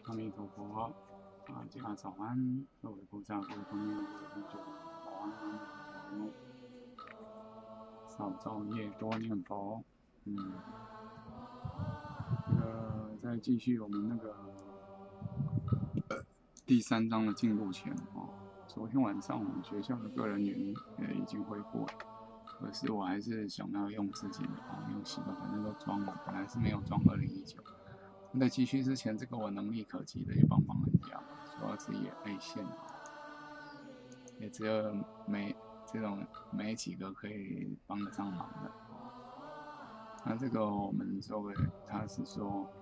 阿弥陀佛，大家早安，各位菩萨、各位朋友，各位同学，早安，阿弥陀佛，少造业，多念佛。再继续我们那个第3章的进度前昨天晚上我们学校的个人云也已经恢复了，可是我还是想要用自己的用习惯，反正都装了，本来是没有装2019。在继续之前，这个我能力可及的也帮忙人家，主要自己也被限也只有没几个可以帮得上忙的。那这个我们周围他是说，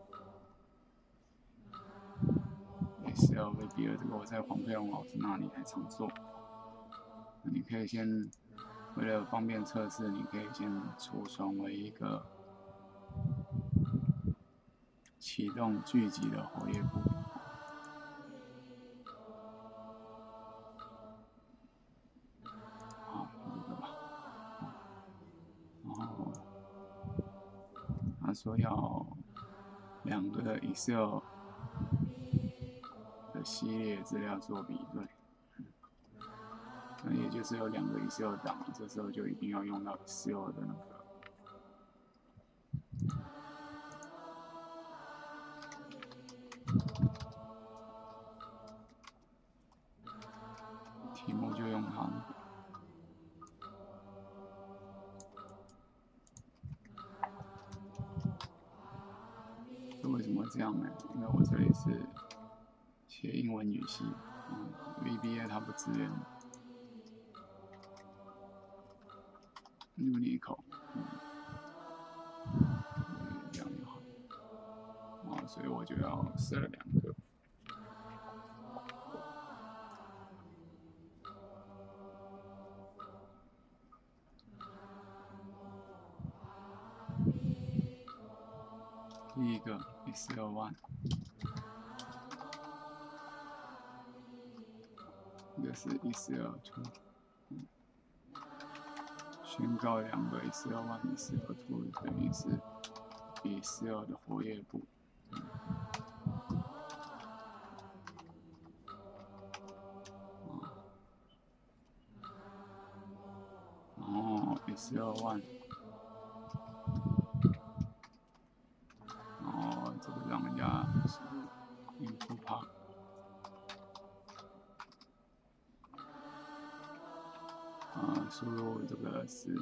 也是要为比尔这个我在黄佩荣老师那里还常做。那你可以先为了方便测试，你可以先储存为一个启动聚集的活页簿。他说要2个 Excel 的系列资料做比对，那也就是有2个 Excel 档，这时候就一定要用到 Excel 的那个题目，就用它。这为什么这样呢？因为我这里是写英文语系，VBA 它不支援Unico，这样就好。所以我就要设了2个。第一个 Excel 1，这个是 Excel 2，宣告2个 Excel 1、Excel 2等于是 Excel 的活页簿。然后 Excel 1。这个让人家input part， 输入这个是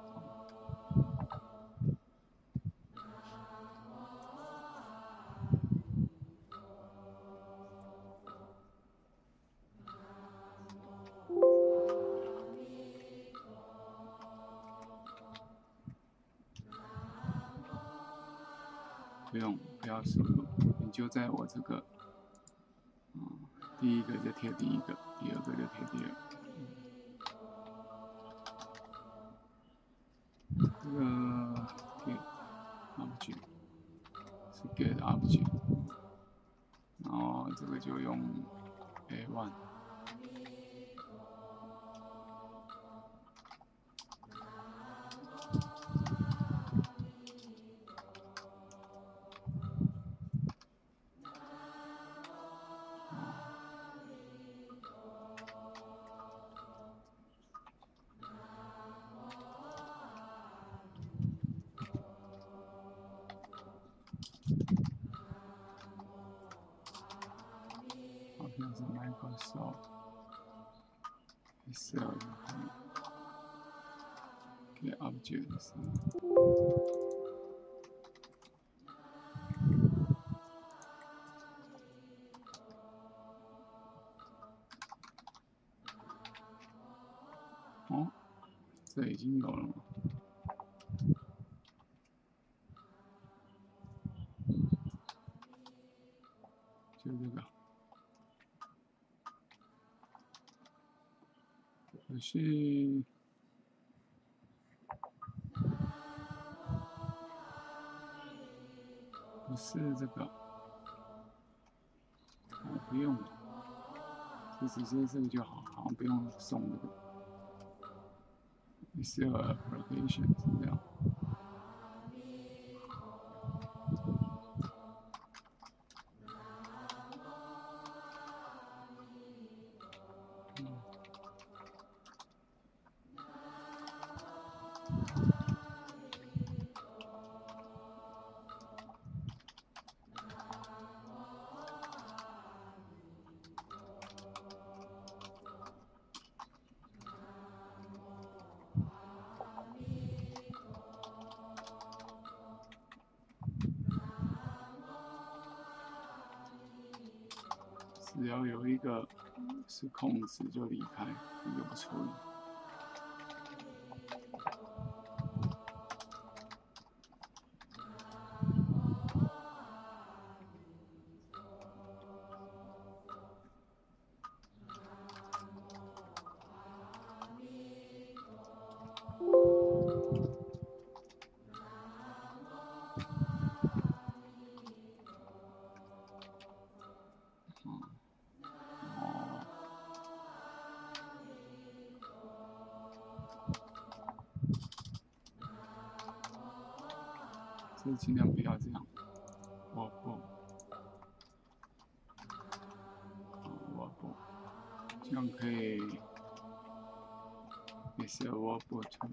不要输入，你就在我这个第一个就贴第一个，第2个就贴第2个。这个 get object 是 get object， 然后这个就用 A1。好像是 Microsoft Excel 的 get object 是。这已经有了吗？就这个。可是不是这个，不用了，就直接这个就好，好像不用送这个。Excel application 是这样。 只要有一个是空值就离开，一个不处理。所以尽量不要这样。我不，这样可以也是我不成。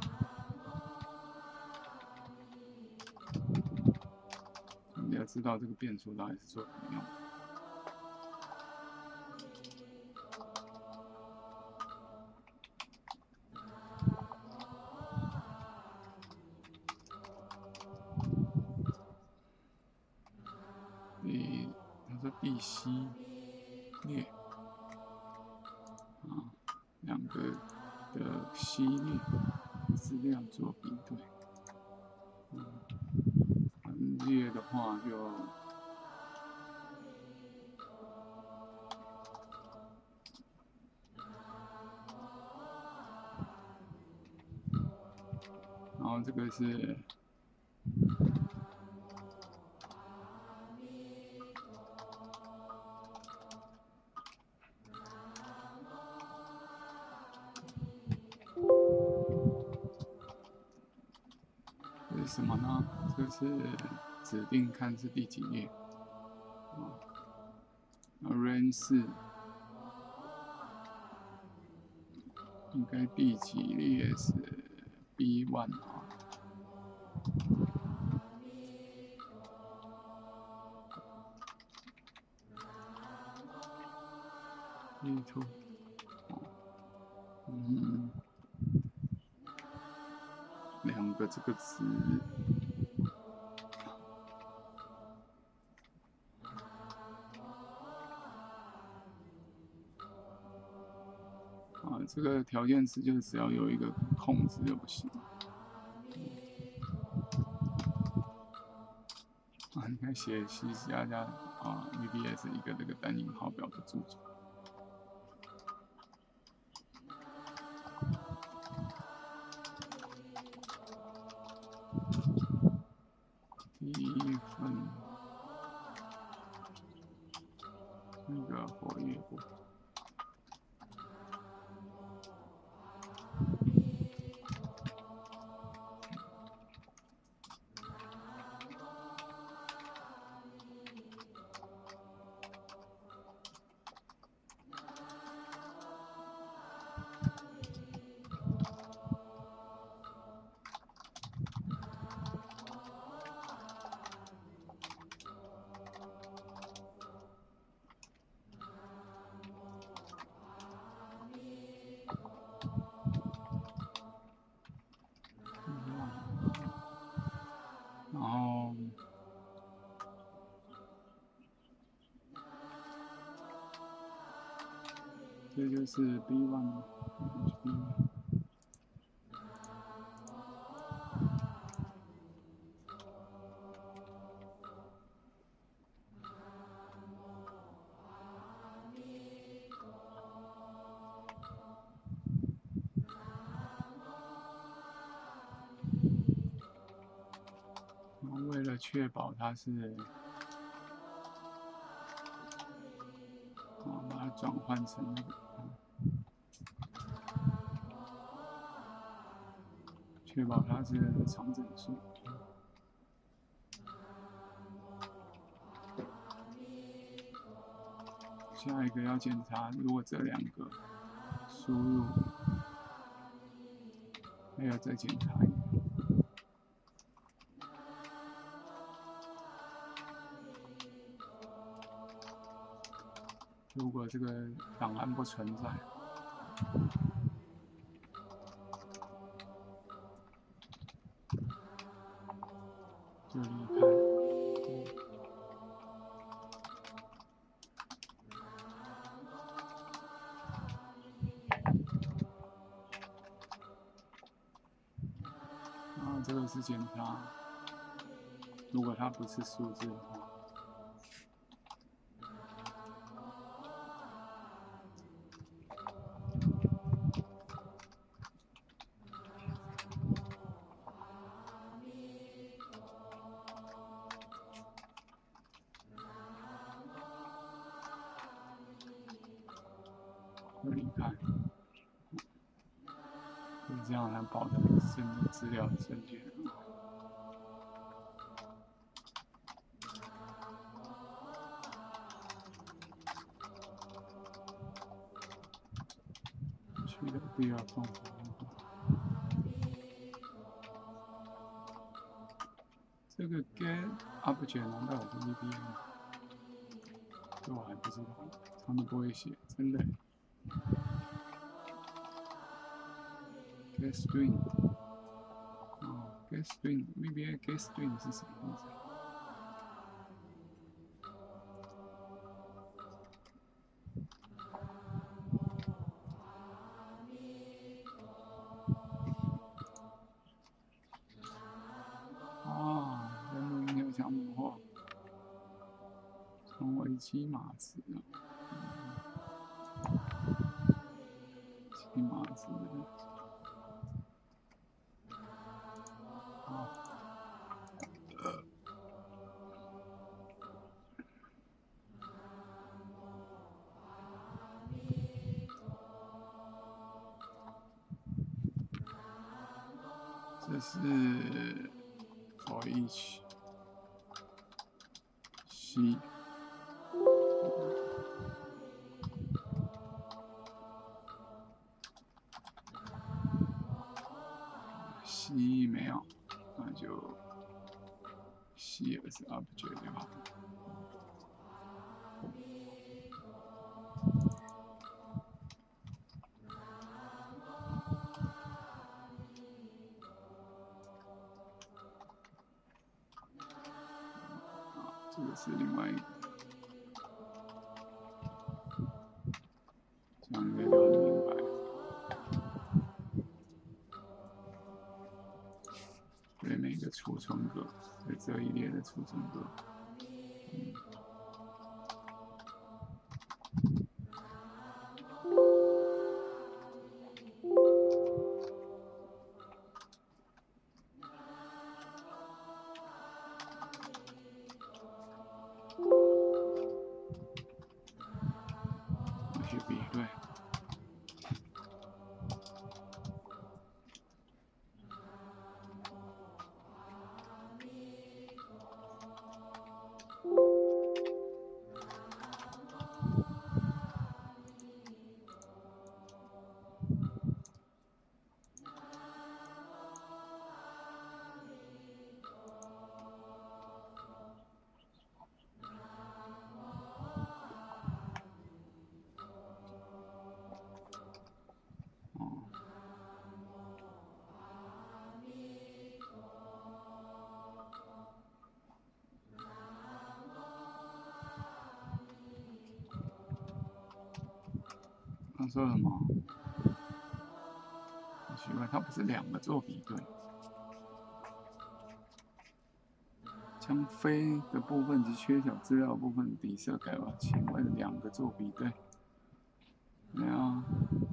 你要知道这个变数到底是做什么用的。他说第西列啊，两个的系列资料做比对。分列的话就然后这个是什么呢？这是指定看是第几列。array 4应该第几列是 B1 啊。B2，两个这个值。这个条件值就是只要有一个空值就不行。你看写西加加VBS 一个这个单引号表的注解。第一份那个活跃部。然后这就是 B1。为了确保它是，把它转换成那个，确保它是常整数。下一个要检查，如果这两个输入，还要再检查一个。如果这个档案不存在，就离开。 这个是检查，如果它不是数字的话。离开，这样才保证资料正确。取得必要方法。这个 get object 难道也是 VBA 吗？这我还不知道，他们不会写，真的。get string， 哦 ，get string VBA get string 是什么意思？啊，人录音有项目化，成为骑马词啊，骑马词。这是 for each C， C 没有，那就 C 也是 object 就好。这个是另外一个，这样应该就很明白。对每个储存格，对这一列的储存格，去比对。他说什么？很奇怪，他不是两个做比对，将非的部分及缺少资料的部分底色改吧？请问两个做比对？没有啊，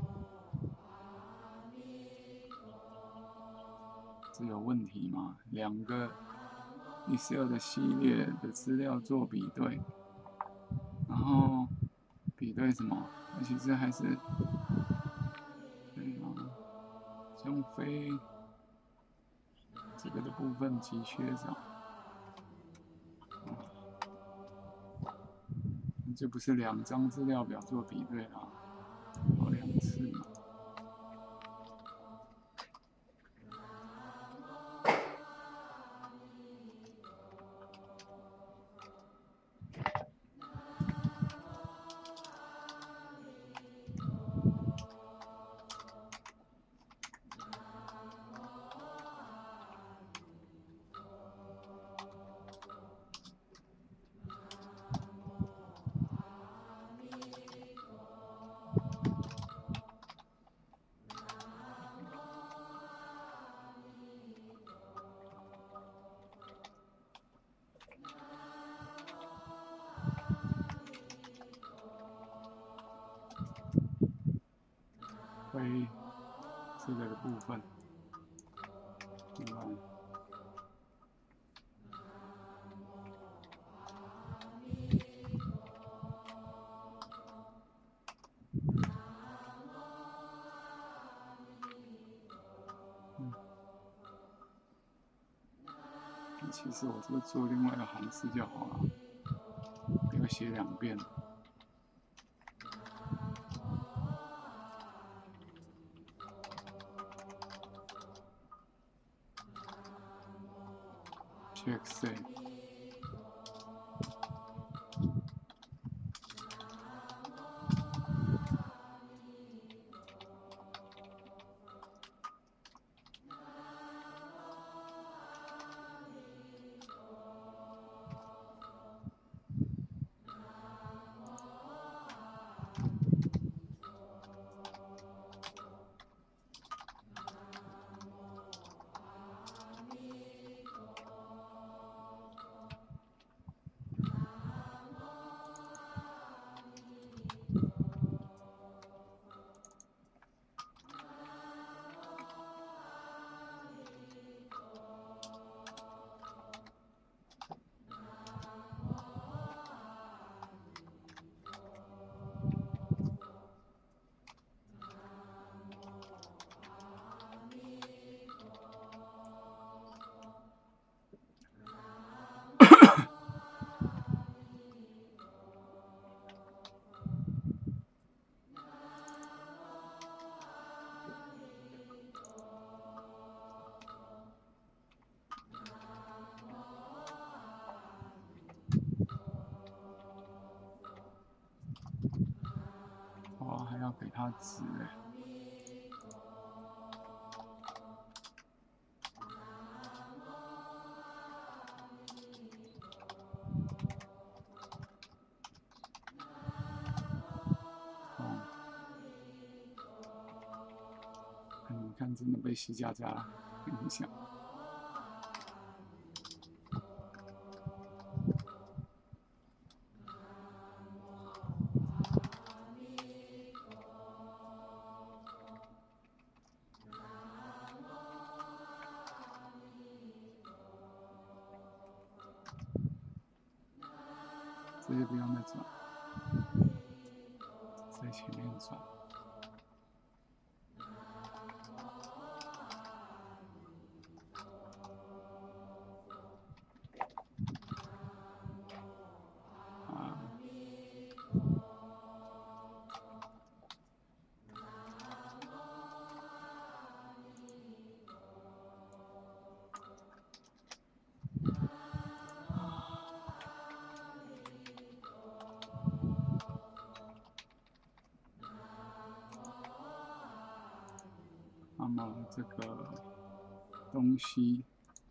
这有问题吗？两个 Excel 的系列的资料做比对，然后比对什么？其实还是。将非这个的部分及缺少，这不是两张资料表做比对啦，跑2次嘛。 推这个的部分，另外。其实我这个做另外一个函式就好了，不要写2遍。Check save。哇，还要给它值哎。你看，真的被西家家影响。这些不用再转，在前面转。那么这个东西，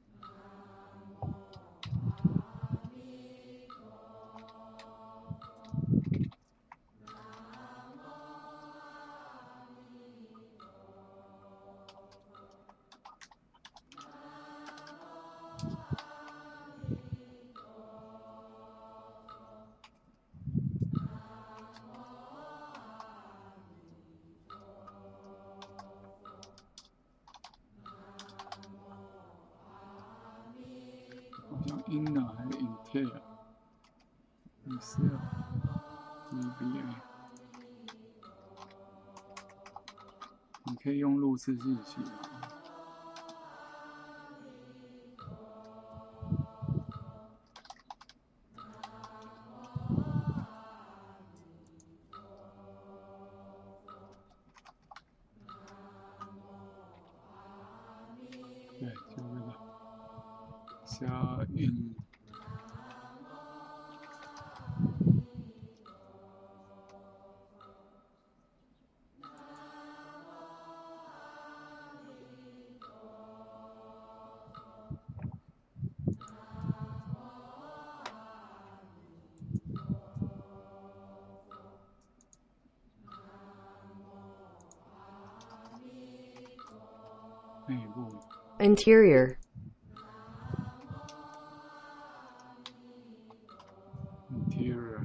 好像 inner 还是 interior，EBA，你可以用路次进行啊。对，就这个下印。内部 Interior. interior，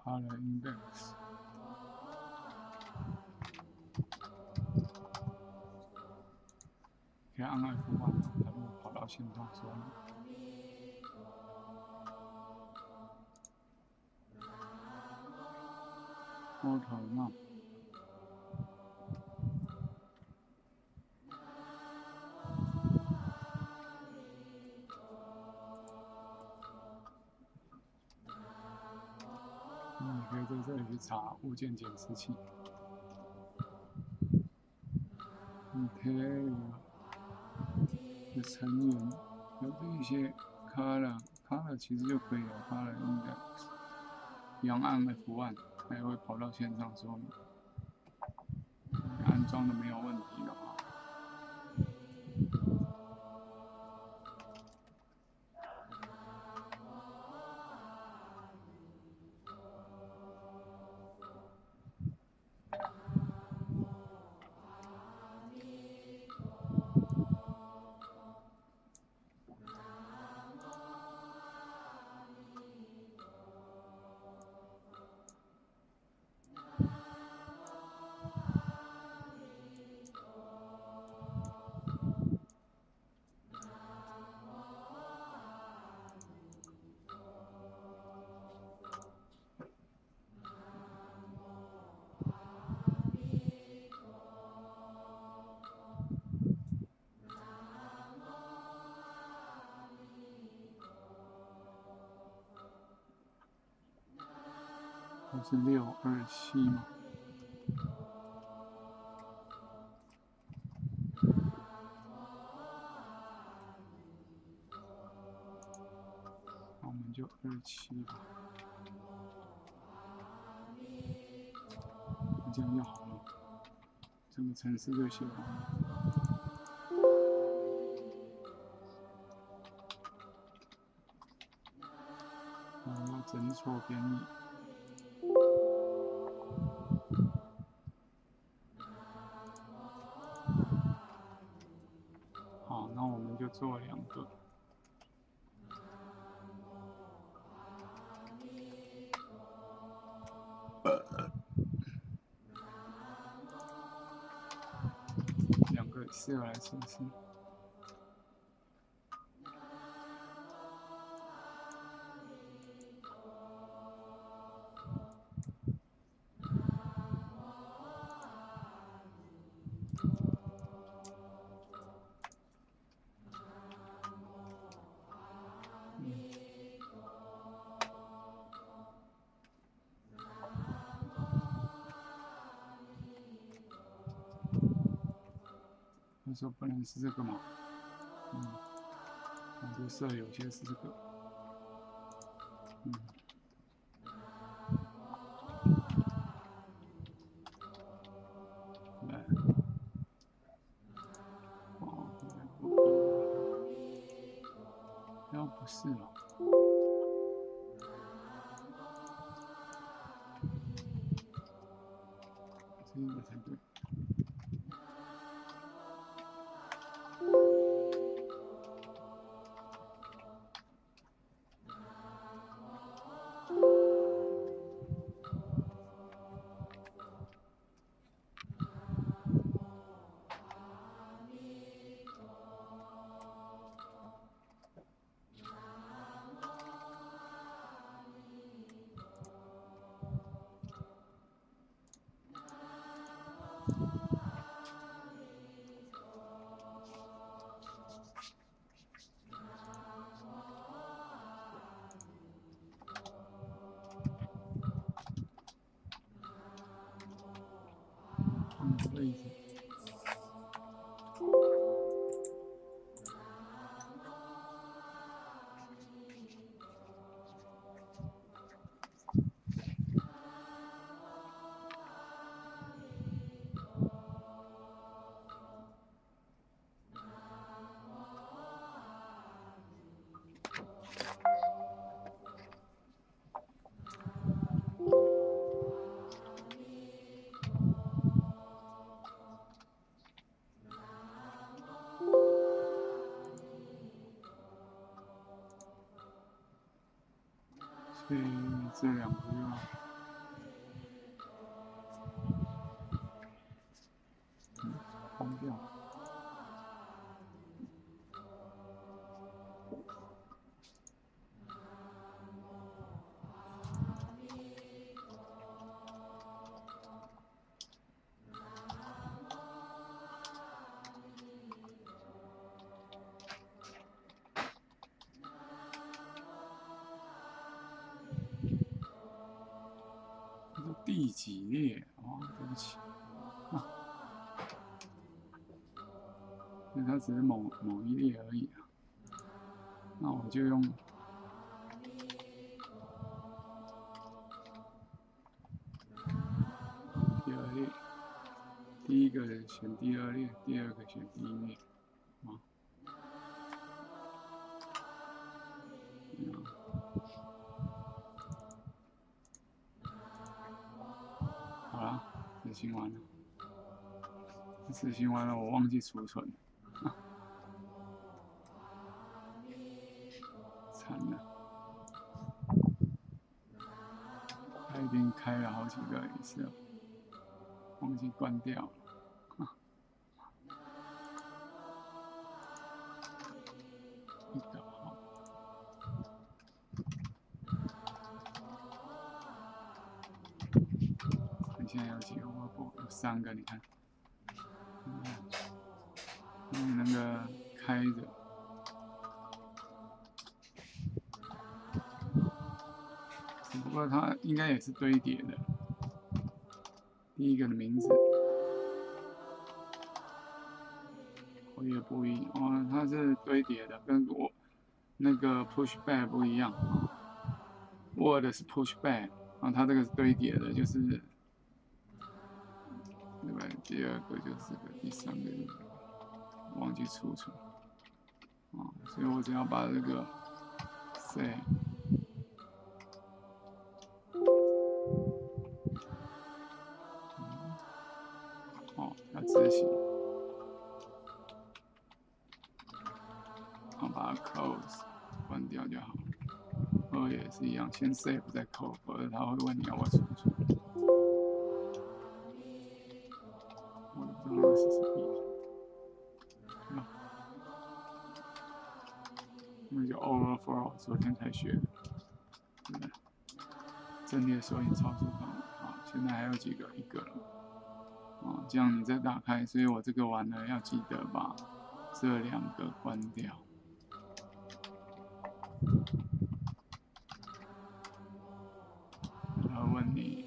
Color Index。可以按F1，它就跑到线上说明。Watermark。你可以在这里去查物件检视器。Interior 的成员有这些 color 其实就可以了 ，color index。一样按 F1，它也会跑到线上说明。安装的没有问题的话。都是627嘛。那我们就27吧。这样就好了，整个程式就写完了。要整错编译。好，那我们就做2个。2个Excel来测试。他说不能是这个嘛，我就设有些是这个，来，要不是了，这个才对。位置。所以这2个要第几列？哦，对不起，啊，那它只是某一列而已啊。那我就用第二列，第一个选第二列，第二个选第一列，啊，好了，执行完了，执行完了，我忘记储存了，惨了，他已经开了好几个也是了，忘记关掉了。一个好，你现在有几个 workbook？有3个，你看，那个开着，只不过它应该也是堆叠的。第一个的名字，活跃不一哦，它是堆叠的，跟我那个 pushback 不一样啊。Word 是 pushback 啊，它这个是堆叠的，就是对吧？第二个就是个，第三个就是忘记储存啊，所以我只要把这个 say 哦，要执行，然后把它 close 关掉就好。也是一样，先 save 再 close，否则他会问你要不要储存。我也不知道那是什么。那就 overflow， 昨天才学的，对不对？阵列索引操作范围，好，现在还有几个，一个了，啊，这样你再打开，所以我这个完了要记得把这2个关掉。然后问你，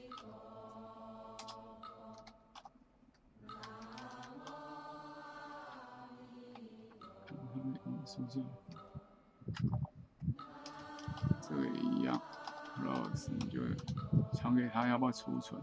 看他的因素键，这个也一样 ，close 你就传给他要不要储存。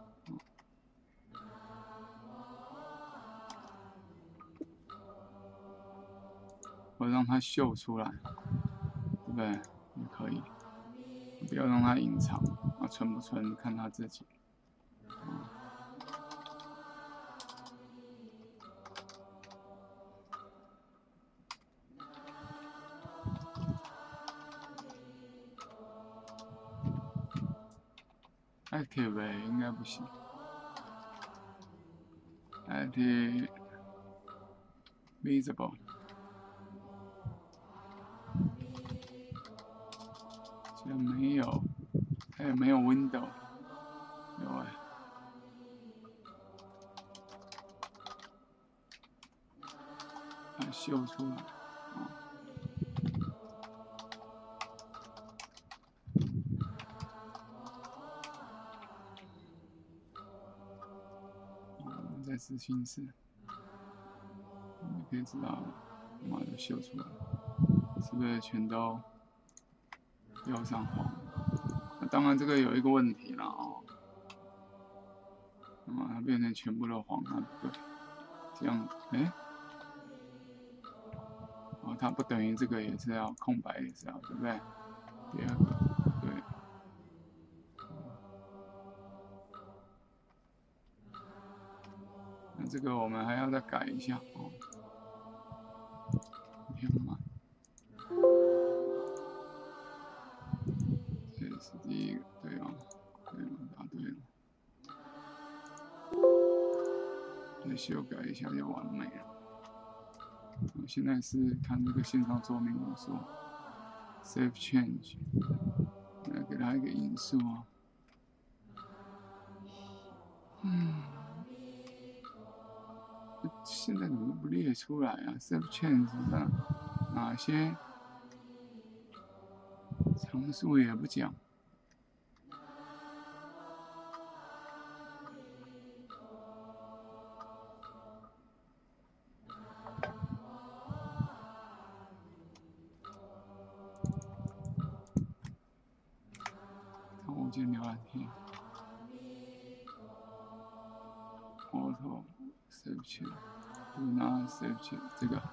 我让它秀出来，对不对？也可以，不要让它隐藏。啊，存不存看他自己。Active 应该不行。Active visible。现在没有，它也没有 window， 有哎，它秀出来，我们在执行室，你可以知道，马上就秀出来，是不是全都标上黄？那当然这个有一个问题了哦。那么它变成全部都黄，那不对，这样，哎，哦，它不等于这个也是要空白也是要，对不对？第二个，对，那这个我们还要再改一下哦。天哪，这是第一个，对哦，对了，答对了。再修改一下就完美了。我现在是看这个线上说明文说 save change， 来给它一个因素啊。现在怎么不列出来啊 ？save change 的哪些常数也不讲。 件浏览器 ，Auto Save Change， Save Change 这个，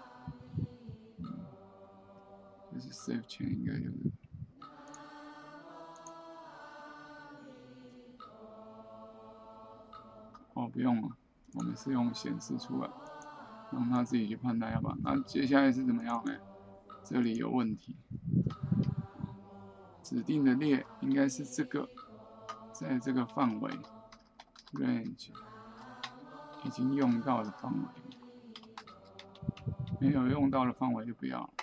就是 Save Change 应该有的。哦，不用了，我们是用显示出来，让他自己去判断要不要。那接下来是怎么样呢？这里有问题，指定的列应该是这个，在这个范围 range 已经用到的范围，没有用到的范围就不要了。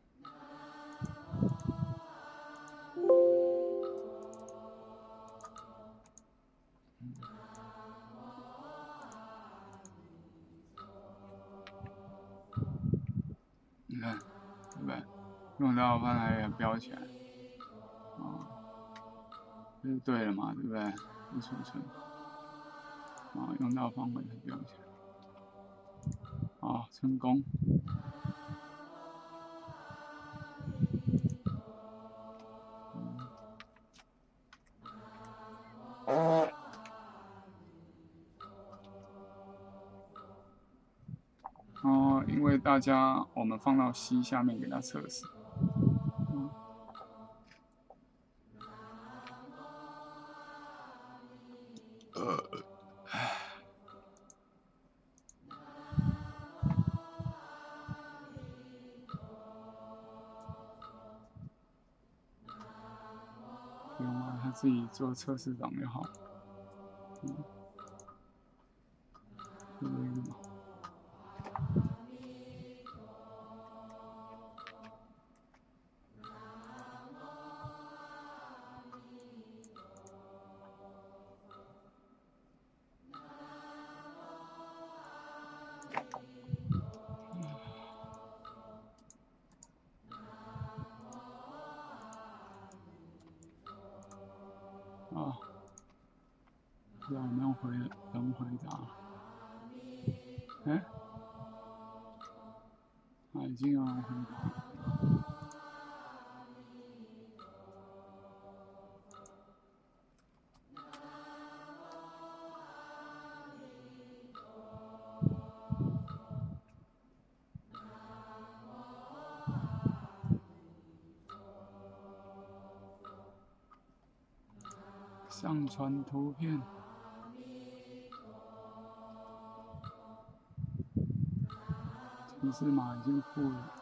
你看，对不对？用到范围标起来，这就对了嘛，对不对？不储存，用到范围才标起来，好，成功。因为大家我们放到 C 下面给它测试。不用啊，他自己做测试档就好。就这个嘛。不知道有没有人回答？哎，已经有人回答。上传图片。程式码已经附了，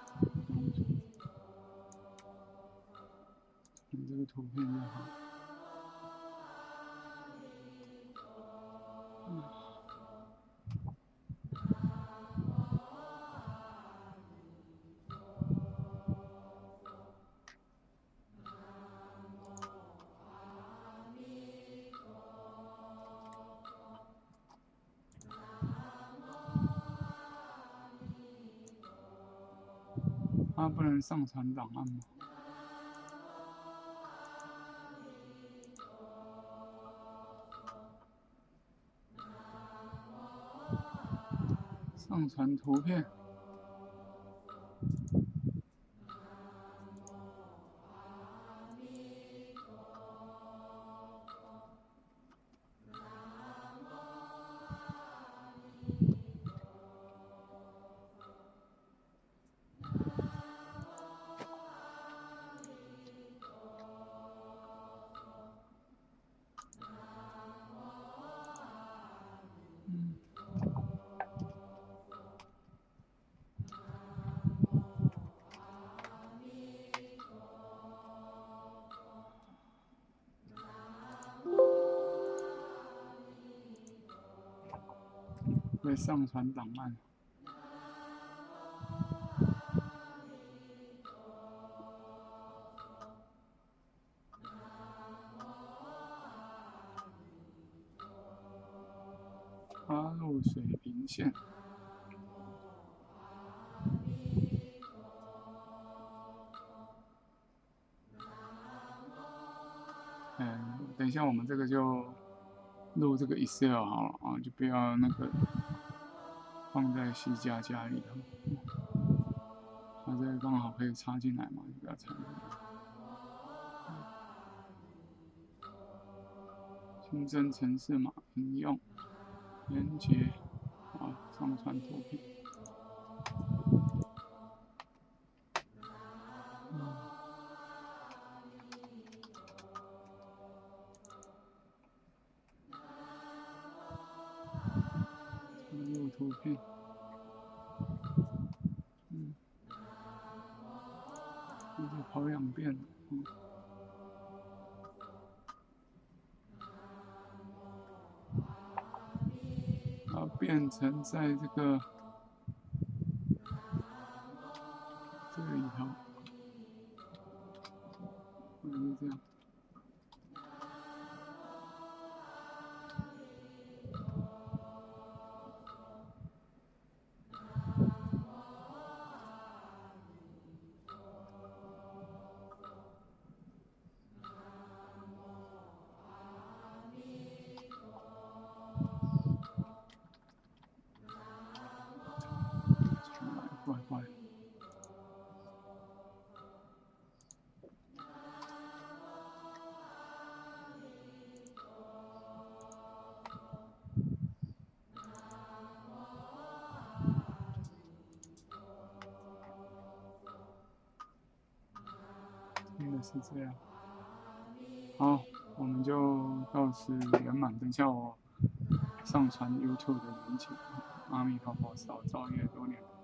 你这个图片就好。不能上传档案吗？上传图片。会上传档案。插入水平线。等一下我们这个就录这个 Excel 好了啊，就不要那个放在 C++ 里头。它这个刚好可以插进来嘛，就不要插进来。 新增程式码应用连接，好，上传图片。输入图片。这就跑2遍了。然后变成在这个里头，或者是这样。快！应该是这样。好，我们就到此圆满。等一下我上传 YouTube 的连结。阿弥陀佛，少造业多念。